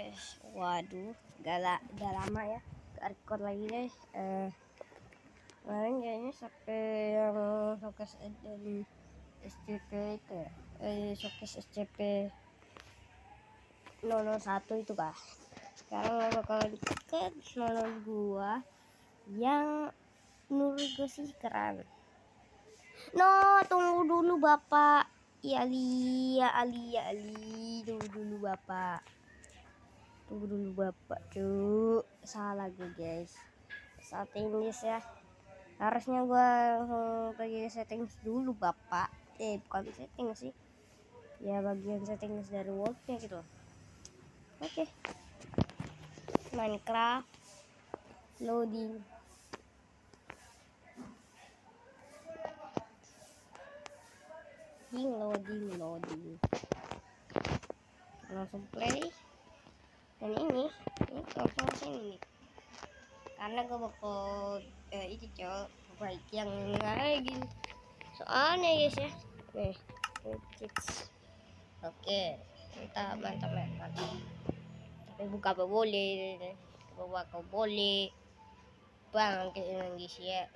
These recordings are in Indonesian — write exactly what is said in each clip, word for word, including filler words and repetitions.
guys. Waduh, gak, la gak lama ya gak record lagi guys. Eh, kemarin kayaknya sampai yang showcase dan S C P itu ya, eh, showcase S C P nol nol satu itu kah. Sekarang bakalan ke nol nol dua yang menurut gue sih keren. No, tunggu dulu bapak. Ya Ali, ya Ali, ya Ali, tunggu dulu bapak. Tunggu dulu bapak, cuk. Salah gue guys. Settings ya. Harusnya gue hmm, pergi settings dulu bapak. Eh bukan settings sih. Ya bagian settings dari worldnya gitu. Oke. Okay. Minecraft loading. Loading, loading. Langsung play. Dan ini, ini langsung sini nih. Karena gue bakal eh, ini cowok baik yang kayak gini. Soalnya guys ya. Nih, kids. Oke, kita mantap mantap. Tapi buka apa boleh, bawa kau boleh. Bang ke Indonesia.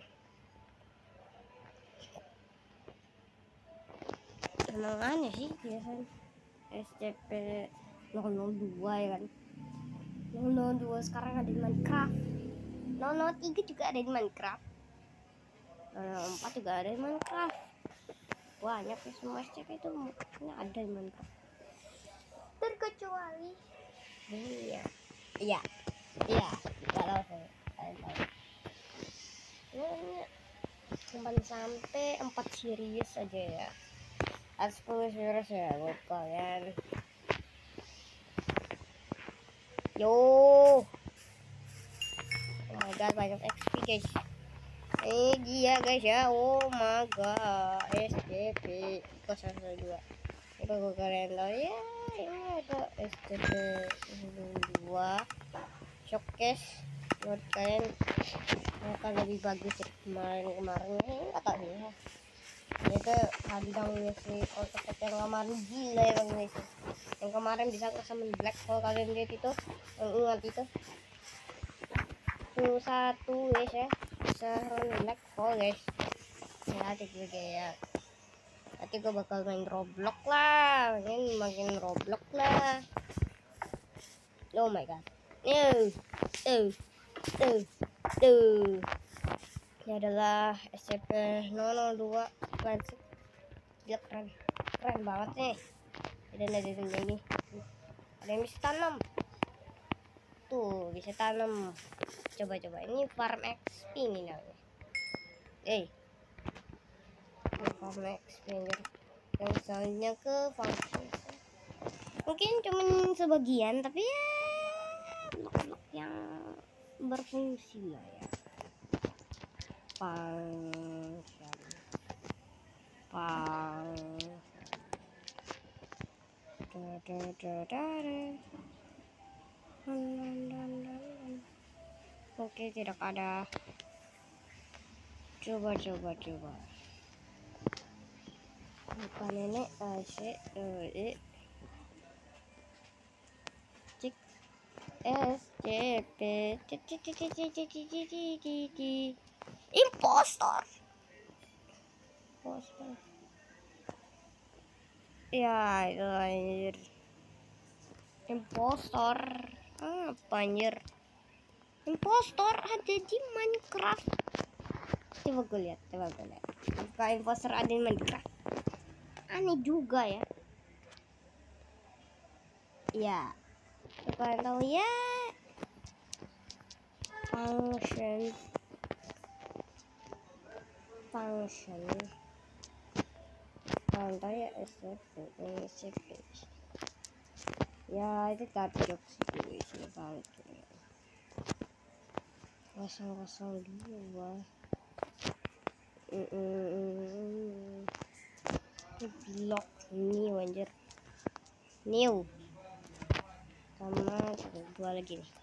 Emang aneh sih biasanya S C P nol nol dua ya kan. nol nol dua sekarang ada di Minecraft. nol nol tiga juga ada di Minecraft. nol nol empat juga ada di Minecraft. Banyak ya semua S C P itu ada di Minecraft. Terkecuali iya. Iya. Iya, enggak tahu saya. Kalian tahu. Ini cuma sampai empat series aja ya. Ada sepuluh series ya buat kalian. Yo. Oh my god, banyak X P guys. Eh dia guys ya. Oh my god, S C P nol satu dua. Coba gue kalian tahu ya. Ini ada S C P nol dua showcase buat kalian yang akan lebih bagus kemarin-kemarin ini nggak tahu ya. Itu hadang si otot yang kemarin gila ya bang guys. Yang kemarin bisa sama black hole, kalian lihat itu, yang ingat itu tuh satu guys ya, bisa black hole guys. Nanti juga ya, nanti gue bakal main Roblox lah, ini makin Roblox lah. Oh my god, no, tuh tuh tuh ini adalah S C P nol nol dua Classic. Dia keren keren banget nih. Dan ada ini ada yang bisa tanam tuh, bisa tanam. Coba-coba ini farm X P nih namanya. Eh hey. Farm X P yang selanjutnya ke function. Mungkin cuman sebagian tapi ya blok-blok yang berfungsi lah ya. Function function da, da, da, da, da. Oke, tidak ada. Coba coba coba. Bukan nenek asik eh cek S C P impostor. Impostor. Ya, itu anjir. Impostor. Apa anjir? Impostor ada di Minecraft. Coba gue lihat, coba gue lihat. Apakah impostor ada di Minecraft? Aneh juga ya. Ya. Kalian tahu ya. Function. Function. Kalian tahu ya S C P, S C P. Ya itu target sih sih banget. Kosong kosong dua. Mm blok new anjir. New. Sama dua lagi nih.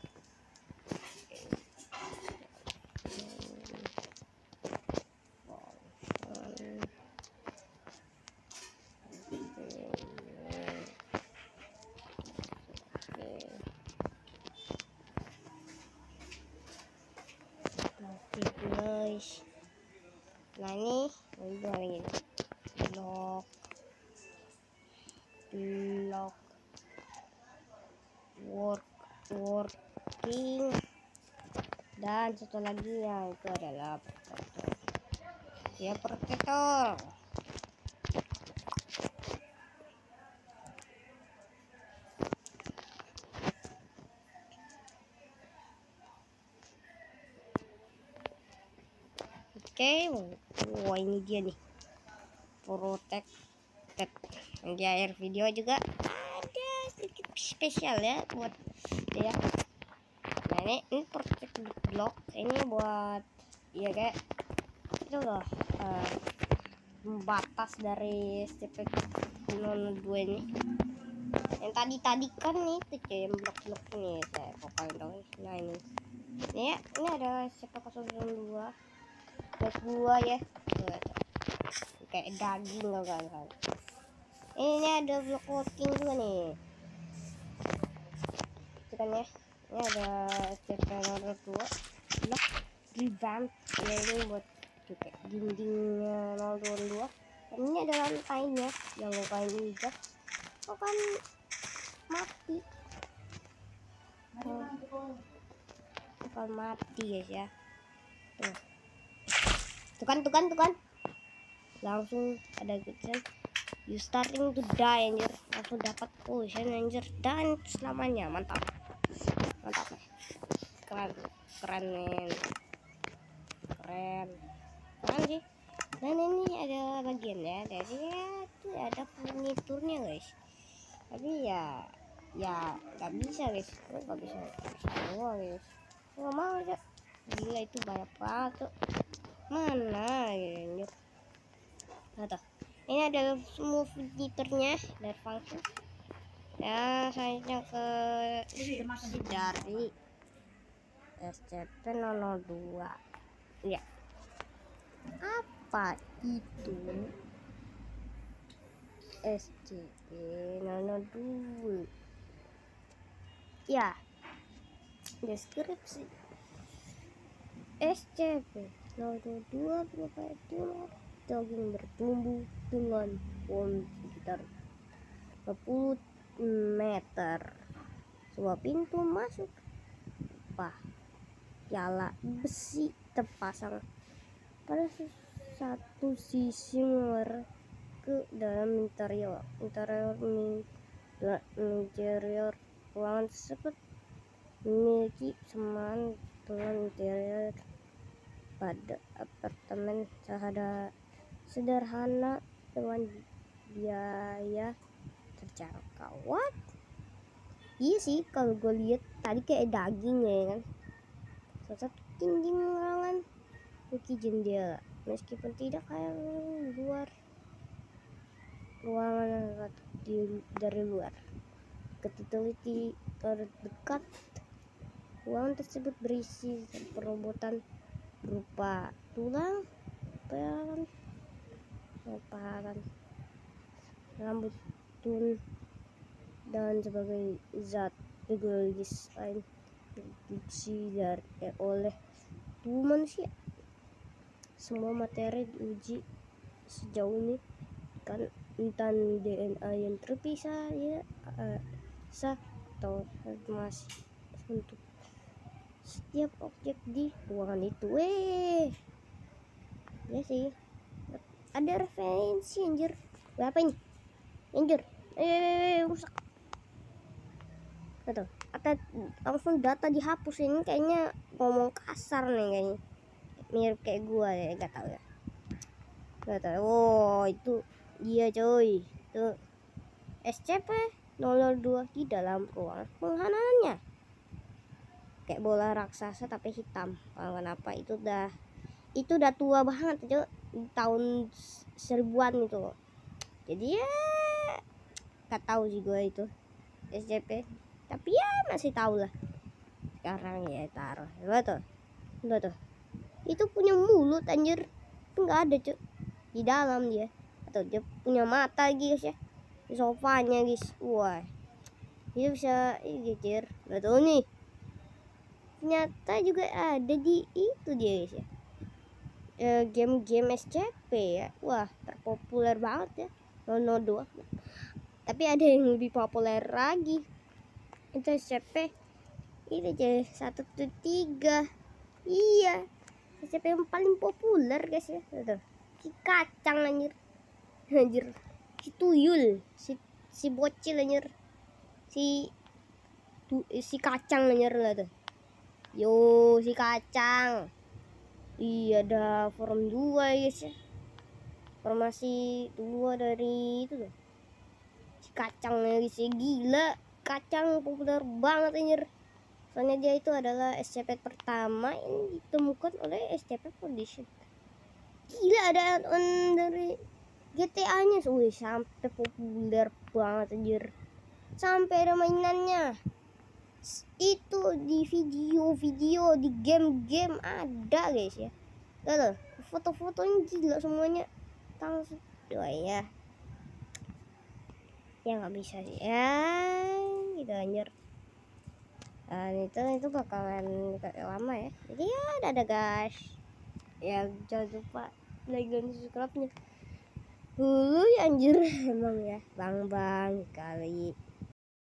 guys. Nah ini dua lagi blok blok work working, dan satu lagi yang itu adalah protector. Ya protector. Oke, wah ini dia nih protected. Di akhir video juga ada sedikit spesial ya buat dia. Nah ini, ini protected block ini buat ya kayak itu loh, uh, batas dari S C P nol dua ini. Yang tadi tadi kan itu cuy, yang blok-blok ini saya pokoknya dong. Nah ini ini ya, ini ada S C P nol dua plus dua ya. Tuh, kayak daging loh kan. Ini ada blok working juga nih. Itu kan ya. Ini ada S C P nol dua blok revamp ya, ini buat juga dindingnya nol dua dua. Dan ini ada lantainya yang lupain juga. Oh kan mati. Oh, bukan mati guys ya. Tuh. Tuh kan, tuh kan, tuh kan. Langsung ada gitu. You starting to die anjir. Langsung dapat potion anjir, dan selamanya. Mantap. Mantap nih. Keren. Keren men. Keren. Keren sih. Dan ini ada bagian ya. Jadi ya tuh ada furniturnya guys. Tapi ya ya nggak bisa guys. Nggak bisa. Semua guys. Nggak mau aja. Gila itu banyak banget tuh. Mana ya? Nah, ini ada semua fiturnya dari function. Ya, selanjutnya ke dari S C P nol dua. Ya. Apa itu S C P nol dua? Ya. Deskripsi. S C P nol dua berupa daging bertumbuh dengan volume sekitar lima puluh meter. Sebuah pintu masuk apa piala besi terpasang pada satu sisi mengarah ke dalam interior interior interior ruangan tersebut memiliki kesamaan dengan interior pada apartemen sederhana sederhana dengan biaya terjangkau. What? Iya sih, kalau gue lihat tadi kayak daging ya kan. Sosok tinggi ruangan, bukti jendela, meskipun tidak kayak luar ruangan di, dari luar. Ketika teliti terdekat, ruangan tersebut berisi perobotan berupa tulang, pelan, paran, rambut tun, dan sebagai zat biologis lain produksi dari eh, oleh tubuh manusia. Semua materi diuji sejauh ini kan entah D N A yang terpisah ya uh, sah atau masih untuk setiap objek di ruangan itu. Weh ya sih, ada referensi anjir. Berapa ini anjir? Eh rusak atau atau langsung data dihapus. Ini kayaknya ngomong kasar nih kayaknya, mirip kayak gua ya, gak tahu ya, gak tahu. Oh itu dia coy, itu S C P nol dua di dalam ruang penghanannya kayak bola raksasa tapi hitam. Kalau kenapa itu udah itu udah tua banget coy, tahun seribuan itu loh. Jadi ya gak tahu sih gue itu S C P, tapi ya masih tahu lah. Sekarang ya taruh lihat tuh, lihat tuh, itu punya mulut anjir, itu nggak ada cuy di dalam dia. Atau dia punya mata lagi guys ya di sofanya guys. Wah dia bisa ini anjir, nggak tahu nih, ternyata juga ada di itu dia guys ya. eh, game-game S C P ya. Wah, terpopuler banget ya. Nono dua. Tapi ada yang lebih populer lagi. Itu S C P itu jadi satu tuh tiga. Iya, S C P yang paling populer guys ya. Tuh, si kacang anjir. Anjir. Si tuyul, si si bocil anjir. Si tu, si kacang anjir lah tuh. Yo, si kacang. Iya, ada forum dua guys ya. Formasi dua dari itu tuh. Si kacang lagi si gila. Kacang populer banget anjir. Soalnya dia itu adalah S C P pertama yang ditemukan oleh S C P Foundation. Gila, ada add-on dari G T A-nya, wih sampai populer banget anjir. Sampai ada mainannya. Itu di video-video, di game-game ada guys ya. Tuh, foto-fotonya gila semuanya. Langsung doa ya. Ya nggak bisa sih. Ya, gitu anjir. Dan itu itu bakalan lama ya. Jadi ya dadah guys. Ya jangan lupa like dan subscribe nya dulu ya anjir. Emang ya bang bang kali